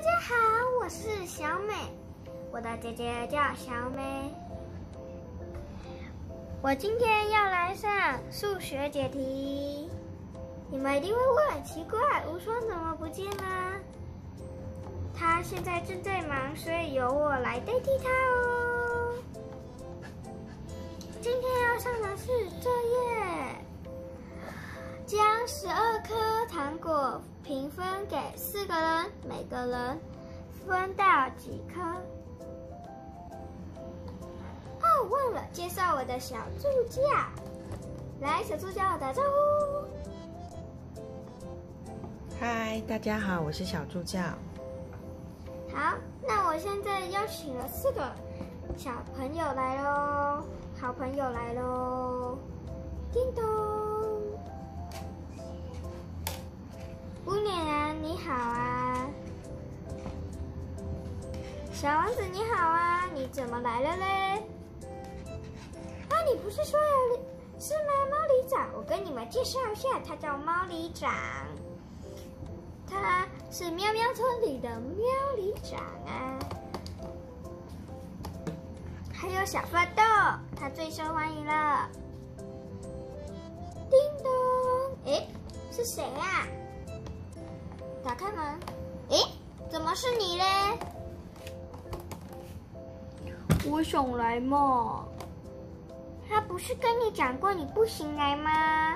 家好，我是小美，我的姐姐叫小美。我今天要来上数学解题，你们一定会问，奇怪，无双怎么不见了？他现在正在忙，所以由我来代替他哦。今天要上的是这页，将12颗糖果平分给4个人，每个人分到几颗？哦，忘了介绍我的小助教，来，小助教打招呼。 嗨，大家好，我是小助教。 好，那我现在邀请了4个小朋友来喽，好朋友来喽，叮咚。乌脸人你好啊，小王子你好啊，你怎么来了嘞？啊，你不是说是吗？猫里长，我跟你们介绍一下，他叫猫里长，他是喵喵村里的喵里长啊。还有小发豆，他最受欢迎了。叮咚，诶，是谁啊？打开门，诶，怎么是你嘞？ 我想来嘛。 他不是跟你讲过你不行来吗？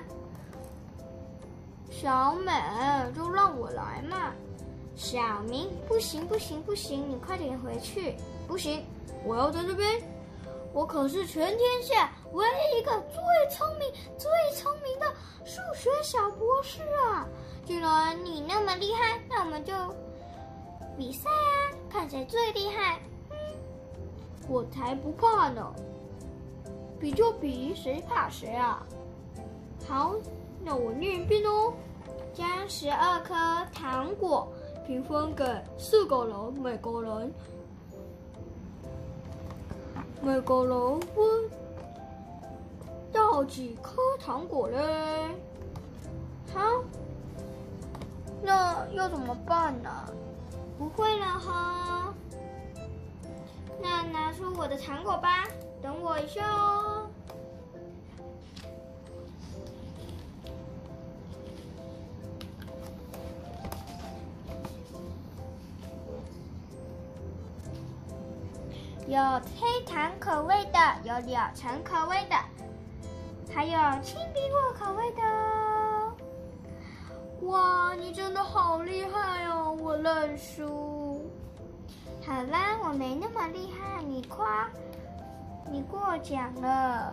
小美，就让我来嘛。 小明，不行不行不行，你快点回去！ 不行，我要在这边。我可是全天下唯一一个最聪明的数学小博士啊！ 既然你那么厉害，那我们就比赛啊，看谁最厉害。 我才不怕呢！比就比，谁怕谁啊？好，那我念一遍哦。 将12颗糖果平分给4个人，每个人分到几颗糖果嘞？ 好， 那要怎么办呢？ 不会了哈。那拿出我的糖果吧，等我一下哦。有黑糖口味的，有柳橙口味的，还有青苹果口味的哦。 哇，你真的好厉害哦！我认输。 好啦，我没那么厉害，你过奖了。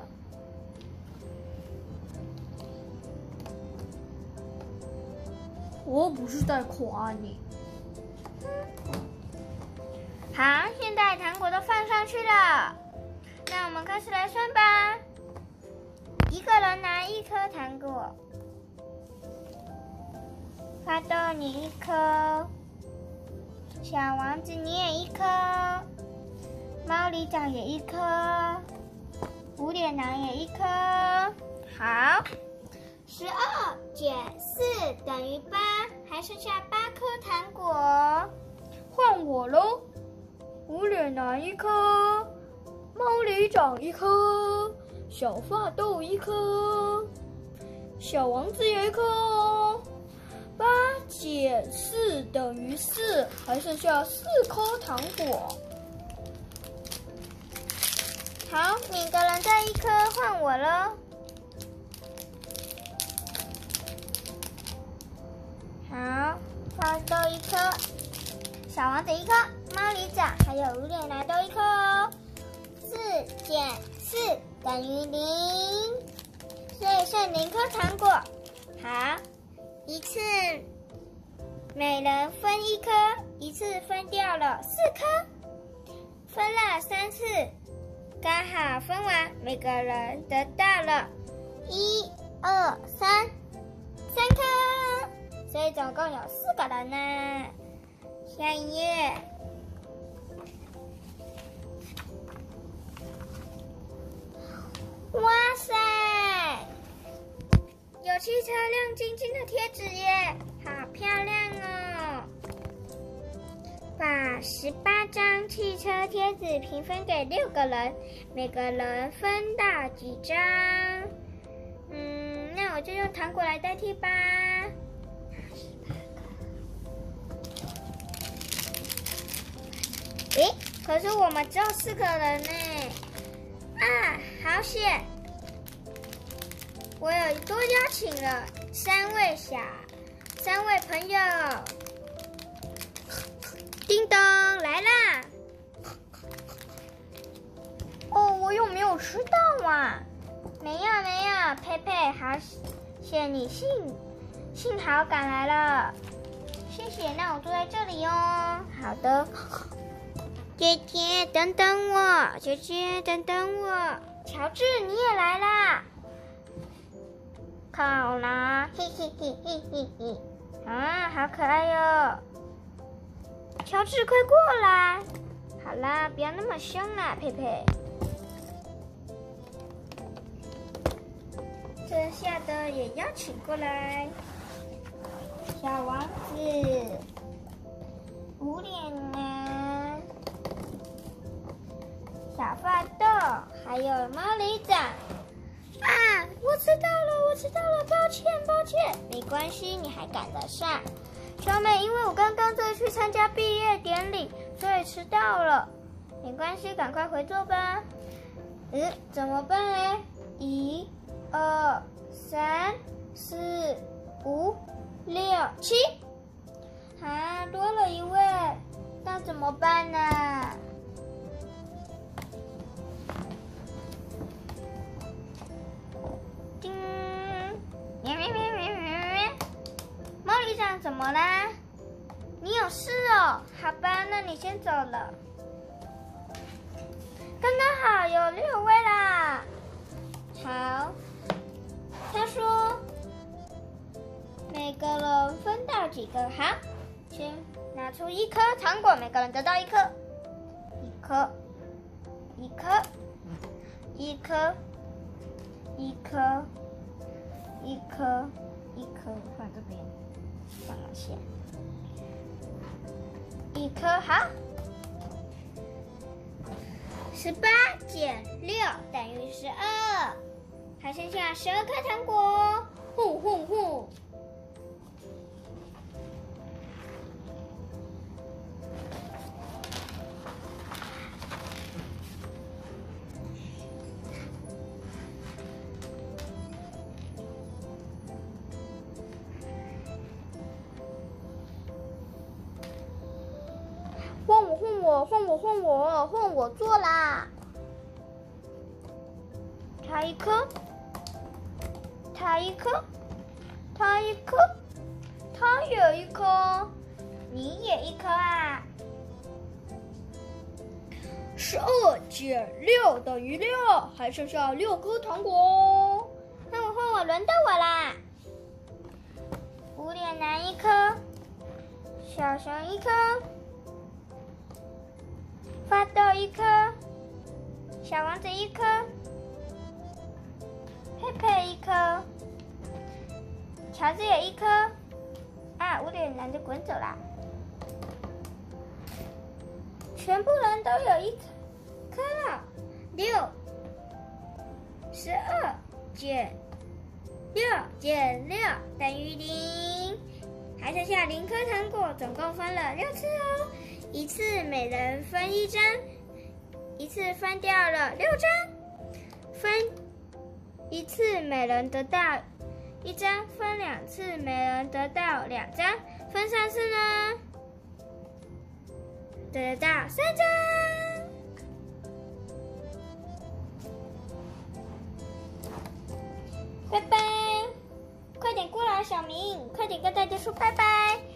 我不是在夸你。 好，现在糖果都放上去了，那我们开始来算吧。一个人拿1颗糖果，发豆你1颗，小王子你也1颗，猫里长也1颗，无脸男也1颗。好，12减4等于8，还剩下8颗糖果， 换我喽。无脸男1颗，猫里长1颗，小发豆1颗，小王子也1颗哦。8减4等于4，还剩下4颗糖果。 好，每个人再1颗，换我喽。好，发豆1颗，小王子1颗，猫里长还有无脸男都1颗哦。4减4等于0，所以剩0颗糖果。好，一次每人分1颗，一次分掉了4颗，分了3次，刚好分完，每个人得到了1、2、3颗，所以总共有4个人呢。下一页。哇塞，有汽车亮晶晶的贴纸耶，好漂亮哦！ 18张汽车贴纸平分给6个人，每个人分到几张？那我就用糖果来代替吧。诶，可是我们只有4个人呢。啊，好险！我有多邀请了3位朋友。叮咚，来啦！ 哦，我有没有迟到啊？ 没有，佩佩，好险你幸好赶来了，谢谢。那我坐在这里哦。好的。姐姐，等等我！姐姐，等等我！乔治，你也来啦！好啦，嘿嘿嘿嘿嘿嘿！啊，好可爱哟！乔治，快过来！好啦，不要那么凶啦，佩佩。剩下的也邀请过来。小王子、无脸男、小发豆，还有猫里长。啊，我迟到了，抱歉。没关系，你还赶得上。小美，因为我刚刚在去参加毕业典礼，所以迟到了。没关系，赶快回座吧。怎么办呢？1、2、3、4、5、6、7。啊，多了1位，那怎么办呢？叮！猫里长怎么啦？你有事哦？好吧，那你先走了。刚刚好有6位啦。好，他说每个人分到几个？好，先拿出1颗糖果，每个人得到1颗，1颗，放这边，放哪些？1颗，好。18减6等于12，还剩下12颗糖果。呼！换我做啦！他1颗，他也1颗，你也1颗啊 ！12减6等于6，还剩下6颗糖果。 那换我，轮到我啦！无脸男1颗，小熊1颗。发豆1颗，小王子1颗，佩佩1颗，乔治也1颗。啊，无脸男就滚走啦！全部人都有1颗了。6，12减6等于0，还剩下0颗糖果，总共分了6次哦。一次每人分1张，一次分掉了6张，分1次每人得到1张，分2次每人得到2张，分3次呢，得到3张。拜拜，快点过来，小明，快点跟大家说拜拜。